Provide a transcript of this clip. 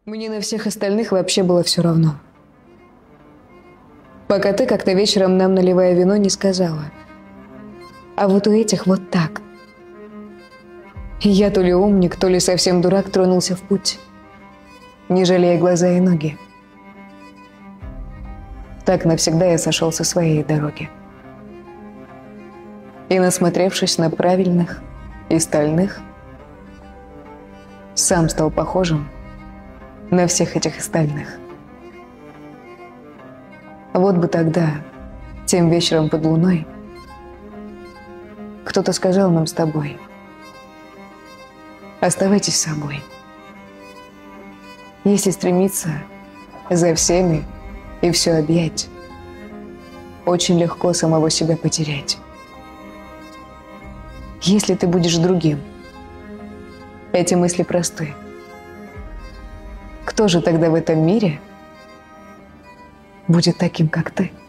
Мне на всех остальных вообще было все равно. Пока ты как-то вечером нам, наливая вино, не сказала. А вот у этих вот так. И я то ли умник, то ли совсем дурак тронулся в путь, не жалея глаза и ноги. Так навсегда я сошел со своей дороги. И, насмотревшись на правильных и стальных, сам стал похожим на всех этих остальных. Вот бы тогда, тем вечером под луной, кто-то сказал нам с тобой: оставайтесь собой. Если стремиться за всеми и все объять, очень легко самого себя потерять. Если ты будешь другим, эти мысли просты. Кто же тогда в этом мире будет таким, как ты?